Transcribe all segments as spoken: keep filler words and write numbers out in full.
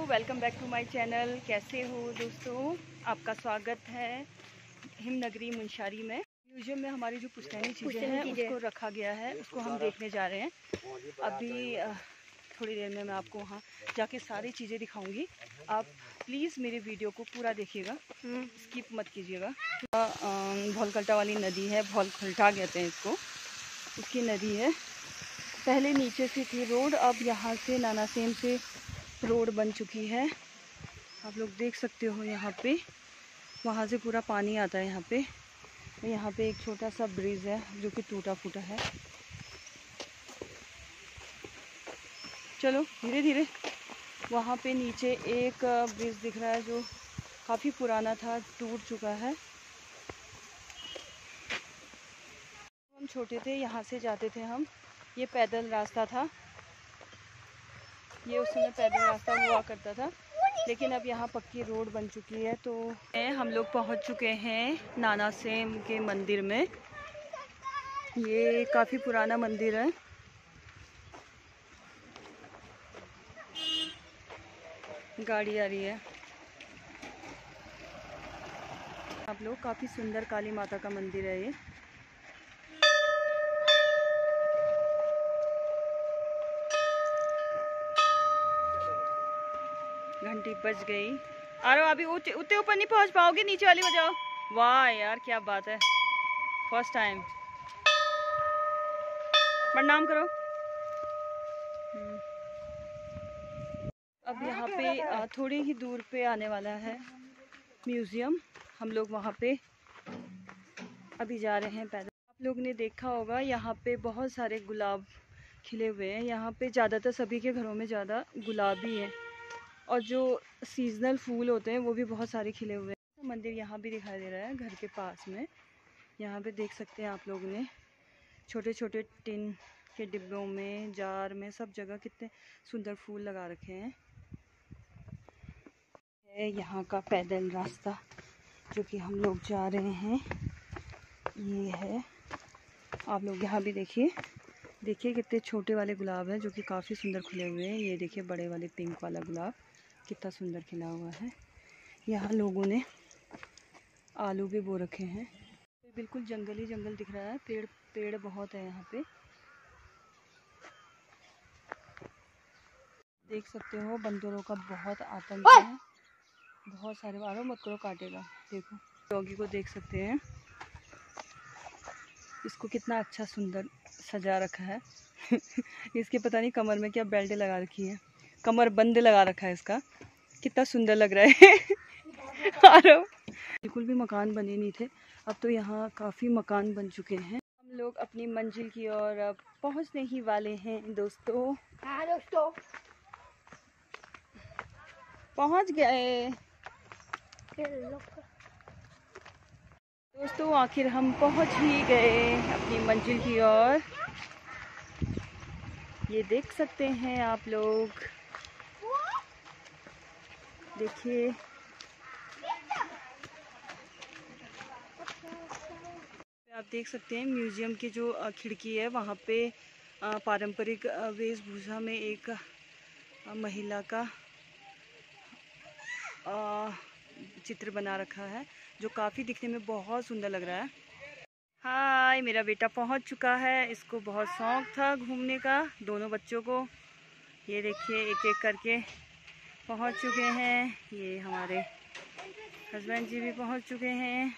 Welcome back to my channel. कैसे हो दोस्तों, आपका स्वागत है हिमनगरी मुंशारी में। म्यूजियम में हमारी जो पुश्तैनी चीज़ें हैं उसको रखा गया है, उसको हम देखने जा रहे हैं। अभी थोड़ी देर में मैं आपको वहाँ जाके सारी चीज़ें दिखाऊंगी। आप प्लीज़ मेरे वीडियो को पूरा देखिएगा, स्किप मत कीजिएगा। भौलखल्टा वाली नदी है, भौलखल्टा कहते हैं इसको, उसकी नदी है। पहले नीचे से थी रोड, अब यहाँ से नानासेम से रोड बन चुकी है। आप लोग देख सकते हो यहाँ पे, वहाँ से पूरा पानी आता है यहाँ पे। यहाँ पे एक छोटा सा ब्रिज है जो कि टूटा फूटा है। चलो धीरे धीरे। वहाँ पे नीचे एक ब्रिज दिख रहा है जो काफ़ी पुराना था, टूट चुका है। हम छोटे थे यहाँ से जाते थे हम, ये पैदल रास्ता था, ये उस समय पैदल रास्ता हुआ करता था, लेकिन अब यहाँ पक्की रोड बन चुकी है। तो हम लोग पहुँच चुके हैं नानासेम के मंदिर में। ये काफ़ी पुराना मंदिर है। गाड़ी आ रही है। आप लोग, काफ़ी सुंदर काली माता का मंदिर है ये। घंटी बज गई। अरे अभी उतने ऊपर नहीं पहुंच पाओगे, नीचे वाली बजाओ। वाह यार क्या बात है, फर्स्ट टाइम। प्रणाम करो। अब यहाँ पे थोड़ी ही दूर पे आने वाला है म्यूज़ियम। हम लोग वहाँ पे अभी जा रहे हैं पैदल। आप लोग ने देखा होगा यहाँ पे बहुत सारे गुलाब खिले हुए हैं। यहाँ पे ज़्यादातर सभी के घरों में ज़्यादा गुलाब ही है, और जो सीजनल फूल होते हैं वो भी बहुत सारे खिले हुए हैं। मंदिर यहाँ भी दिखाई दे रहा है घर के पास में। यहाँ पे देख सकते हैं आप लोगों ने छोटे छोटे टिन के डिब्बों में, जार में, सब जगह कितने सुंदर फूल लगा रखे हैं। यहाँ का पैदल रास्ता जो कि हम लोग जा रहे हैं, ये है। आप लोग यहाँ भी देखिए, देखिए कितने छोटे वाले गुलाब हैं जो कि काफ़ी सुंदर खिले हुए हैं। ये देखिए बड़े वाले पिंक वाला गुलाब कितना सुंदर खिला हुआ है। यहाँ लोगों ने आलू भी बो रखे हैं। बिल्कुल जंगल ही जंगल दिख रहा है, पेड़ पेड़ बहुत है यहाँ पे। देख सकते हो बंदरों का बहुत आतंक है, बहुत सारे। बारों मत करो, काटेगा। देखो डॉगी को देख सकते हैं, इसको कितना अच्छा सुंदर सजा रखा है। इसके पता नहीं कमर में क्या बेल्ट लगा रखी है, कमर बंद लगा रखा है इसका, कितना सुंदर लग रहा है। बिल्कुल भी मकान बने नहीं थे, अब तो यहाँ काफ़ी मकान बन चुके हैं। हम लोग अपनी मंजिल की ओर अब पहुँचने ही वाले हैं दोस्तों। हाँ दोस्तों, पहुँच गए दोस्तों, आखिर हम पहुँच ही गए अपनी मंजिल की ओर। ये देख सकते हैं आप लोग, देखिए आप देख सकते हैं म्यूज़ियम की जो खिड़की है, वहाँ पे पारंपरिक वेशभूषा में एक महिला का चित्र बना रखा है जो काफ़ी दिखने में बहुत सुंदर लग रहा है। हाय, मेरा बेटा पहुंच चुका है। इसको बहुत शौक था घूमने का, दोनों बच्चों को। ये देखिए एक एक करके पहुंच चुके हैं। ये हमारे हस्बैंड जी भी पहुंच चुके हैं।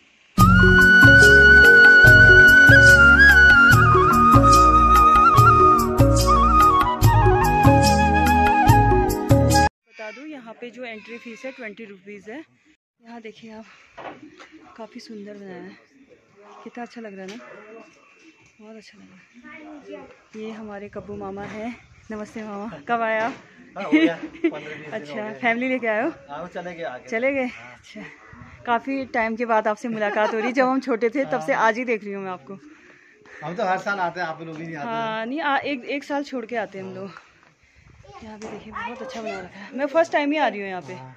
बता दूं, यहाँ पे जो एंट्री फीस है ट्वेंटी रुपीज़ है। यहाँ देखिए आप, काफ़ी सुंदर बनाया है, कितना अच्छा लग रहा है ना, बहुत अच्छा लग रहा है। ये हमारे कब्बू मामा है। नमस्ते मामा, कब आए आप? अच्छा, फैमिली लेके आए हो? चले गए चले गए अच्छा, काफ़ी टाइम के बाद आपसे मुलाकात हो रही। जब हम छोटे थे तब से आज ही देख रही हूँ मैं आपको। हम तो हर साल आते हैं, आप लोग नहीं आते? हाँ नहीं, आ, एक एक साल छोड़ के आते हैं हम लोग। यहाँ पे देखिए बहुत अच्छा बना रखा है। मैं फर्स्ट टाइम ही आ रही हूँ यहाँ पे।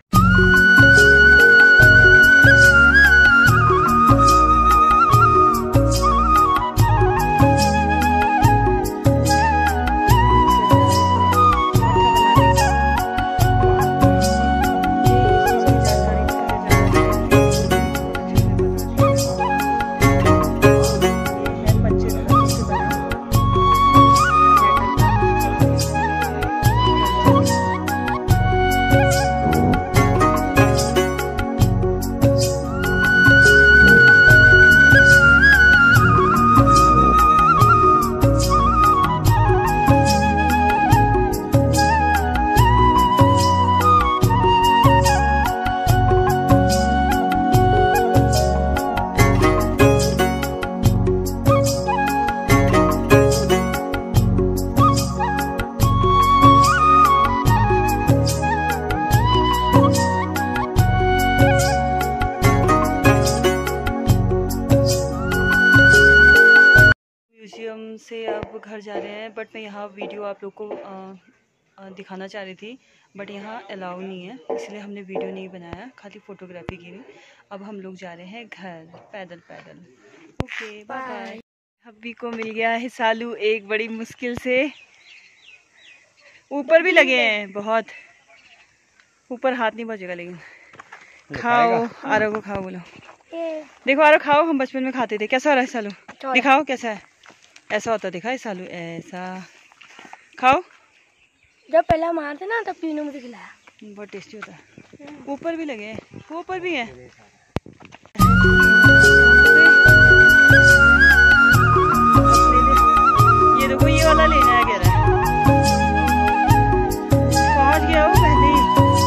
घर जा रहे हैं, बट मैं यहाँ वीडियो आप लोग को आ, आ, दिखाना चाह रही थी, बट यहाँ अलाउ नहीं है, इसलिए हमने वीडियो नहीं बनाया, खाली फ़ोटोग्राफी की। अब हम लोग जा रहे हैं घर पैदल पैदल। Okay bye bye. हब्बी को मिल गया है सालू एक बड़ी मुश्किल से। ऊपर भी लगे हैं बहुत, ऊपर हाथ नहीं पहुँचेगा लेकिन। खाओ आरो को खाओ, बोलो देखो आरो खाओ, हम बचपन में खाते थे। कैसा हो रहा है सालू? दिखाओ कैसा है। ऐसा होता दिखा है सालू, ऐसा खाओ। जब पहला मारते ना तब तीनों मुझे खिलाया, बहुत टेस्टी होता है। ऊपर भी लगे हैं, ऊपर भी है। ये देखो ये वाला लेना है, कह रहा है पहुंच गया वो पहले ही।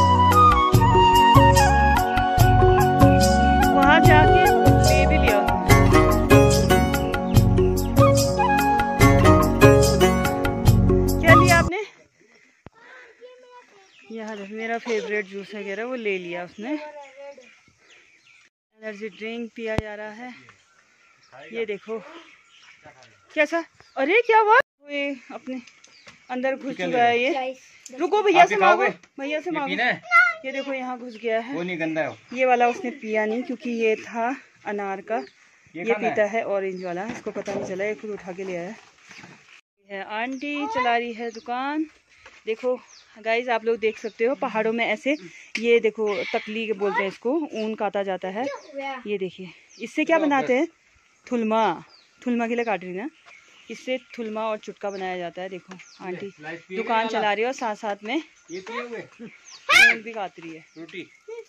वहां जाके ले भी लिया। क्या लिया आपने? यहाँ मेरा फेवरेट जूस है, कह रहा है वो ले लिया उसने। एनर्जी ड्रिंक पिया जा रहा है। ये देखो कैसा, अरे क्या हुआ, ये अपने अंदर घुस चुका है ये। रुको भैया से मांगो, भैया से मांगो। ये देखो यहाँ घुस गया है। वो नहीं गंदा है। ये वाला उसने पिया नहीं क्योंकि ये था अनार का, ये, ये पीता है ऑरेंज वाला, इसको पता नहीं चला, ये खुद उठा के ले आया है। आंटी चला रही है दुकान। देखो गाइज आप लोग देख सकते हो पहाड़ों में ऐसे, ये देखो तकली बोलते हैं इसको, ऊन काटा जाता है। ये देखिए इससे क्या बनाते हैं, थुलमा, थुलमा के लिए काट रही ना, इससे थुलमा और चुटका बनाया जाता है। देखो आंटी दुकान चला रही है और साथ साथ में ऊन भी काट रही है। रोटी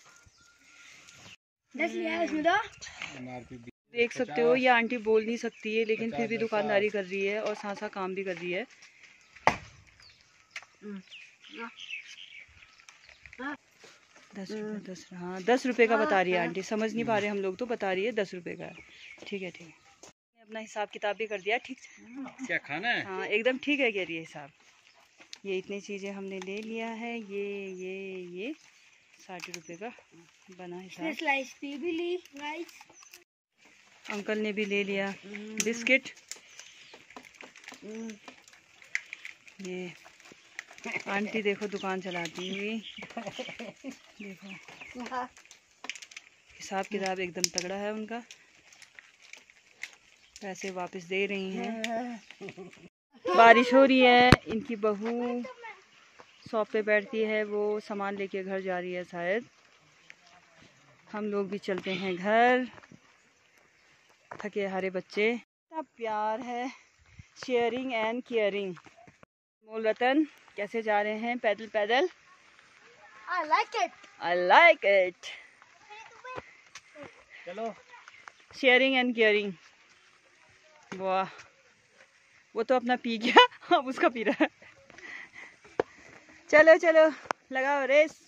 देख सकते हो, ये आंटी बोल नहीं सकती है लेकिन फिर भी दुकानदारी कर रही है और साथ साथ काम भी कर रही है। दस रुपये, दस हाँ दस रुपये का बता रही है आंटी, समझ नहीं पा रहे हम लोग तो, बता रही है दस रुपये का। ठीक है ठीक है, अपना हिसाब किताब भी कर दिया। ठीक क्या खाना है? हाँ एकदम ठीक है कह रही है हिसाब। ये इतनी चीज़ें हमने ले लिया है, ये ये ये साठ रुपये का बना हिसाब। स्लाइस भी ली गाइस, अंकल ने भी ले लिया बिस्किट। ये आंटी देखो दुकान चलाती हुई, देखो हिसाब किताब एकदम तगड़ा है उनका। पैसे वापस दे रही हैं। बारिश हो रही है, इनकी बहू शॉप पे बैठती है, वो सामान लेके घर जा रही है शायद। हम लोग भी चलते हैं घर, थके हारे बच्चे। इतना प्यार है, शेयरिंग एंड केयरिंग। मोल रतन कैसे जा रहे हैं पैदल पैदल। I like it. I like it. चलो शेयरिंग एंड केयरिंग। वाह, वो तो अपना पी गया, अब उसका पी रहा है। चलो चलो लगाओ रेस।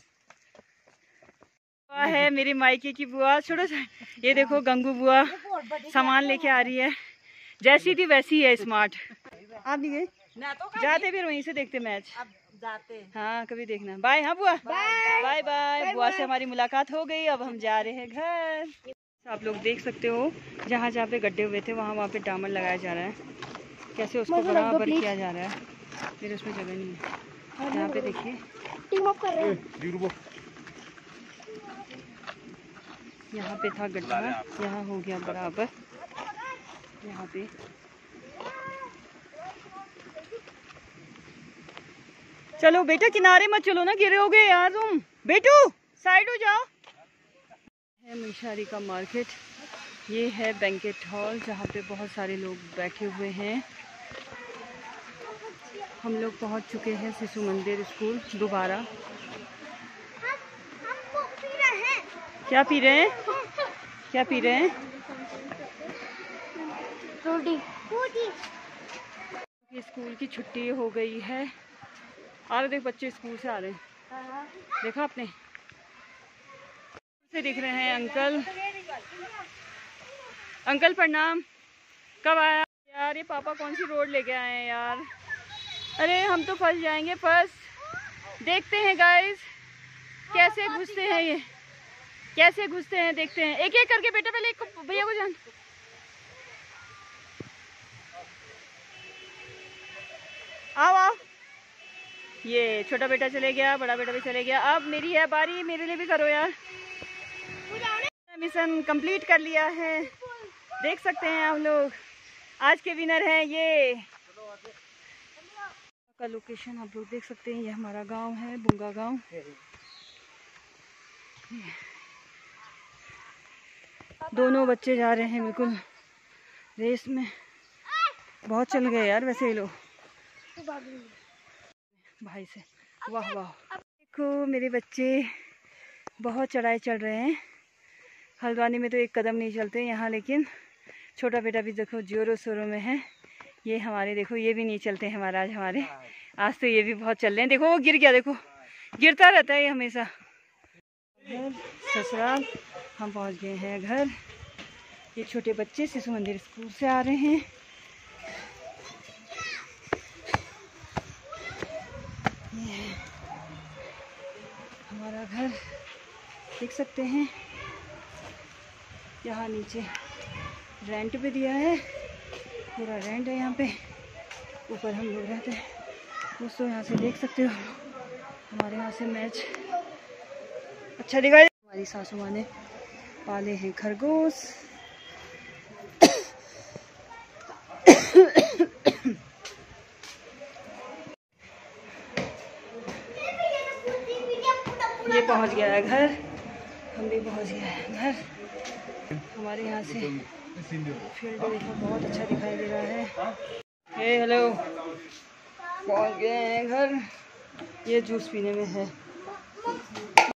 बुआ है मेरी मायके की बुआ, छोड़ो। ये देखो गंगू बुआ सामान लेके आ रही है, जैसी थी वैसी है, स्मार्ट। आप नहीं गए? जाते फिर वहीं से देखते मैच। अब जाते हाँ कभी देखना। बाय। हाँ बुआ बाय बाय। बुआ से हमारी मुलाकात हो गई, अब हम जा रहे हैं घर। आप लोग देख सकते हो जहाँ जहाँ पे गड्ढे हुए थे वहाँ वहाँ पे डामर लगाया जा रहा है, कैसे उसको बराबर किया जा रहा है। फिर उसमें जगह नहीं है, यहाँ पे देखिए टीम अप कर रहे हैं। यहाँ पे था गड्ढा, यहाँ हो गया बराबर। यहाँ पे चलो बेटा किनारे मत चलो ना, गिरोगे यार तुम। बेटू साइड हो जाओ। है मुंशारी का मार्केट, ये है बैंकेट हॉल जहाँ पे बहुत सारे लोग बैठे हुए हैं। हम लोग पहुँच चुके हैं शिशु मंदिर स्कूल दोबारा। क्या पी रहे हैं, क्या पी रहे हैं? रोटी। स्कूल की छुट्टी हो गई है, आ रहे देख बच्चे स्कूल से आ रहे हैं, देखा आपने से दिख रहे हैं अंकल। अंकल प्रणाम। कब आया यार ये पापा, कौन सी रोड लेके आए हैं यार। अरे हम तो फंस जाएंगे, फंस। देखते हैं गाइस कैसे घुसते हैं ये, कैसे घुसते हैं देखते हैं। एक एक करके बेटा, पहले एक भैया को जान। आओ आओ। ये छोटा बेटा चले गया, बड़ा बेटा भी चले गया। अब मेरी है बारी, मेरे लिए भी करो यार। मिशन कंप्लीट कर लिया है, देख सकते हैं आप लोग। आज के विनर हैं ये। का लोकेशन आप लोग देख सकते हैं, ये हमारा गांव है, बुंगा गांव। दोनों बच्चे जा रहे हैं बिल्कुल रेस में। बहुत चल गए यार वैसे ये लोग भाई से। वाह वाह, देखो मेरे बच्चे बहुत चढ़ाई चढ़ रहे हैं। हल्द्वानी में तो एक कदम नहीं चलते यहाँ, लेकिन छोटा बेटा भी देखो जोरों शोरों में है। ये हमारे देखो, ये भी नहीं चलते हैं महाराज हमारे। आज तो ये भी बहुत चल रहे हैं। देखो वो गिर गया, देखो गिरता रहता है ये हमेशा। ससुराल हम पहुंच गए हैं घर। ये छोटे बच्चे शिशु मंदिर स्कूल से आ रहे हैं। ये है हमारा घर, देख सकते हैं। यहाँ नीचे रेंट पे दिया है, पूरा रेंट है यहाँ पे। ऊपर हम लोग रहते हैं दोस्तों। यहाँ से देख सकते हो हमारे यहाँ से मैच अच्छा दिखाई। हमारी सासू माँ ने पाले हैं खरगोश। ये पहुँच गया है घर, हम भी पहुँच गए हैं घर। हमारे यहाँ से फील्ड देखो बहुत अच्छा दिखाई दे रहा है। हे हेलो, पहुँच गए हैं घर। ये जूस पीने में है।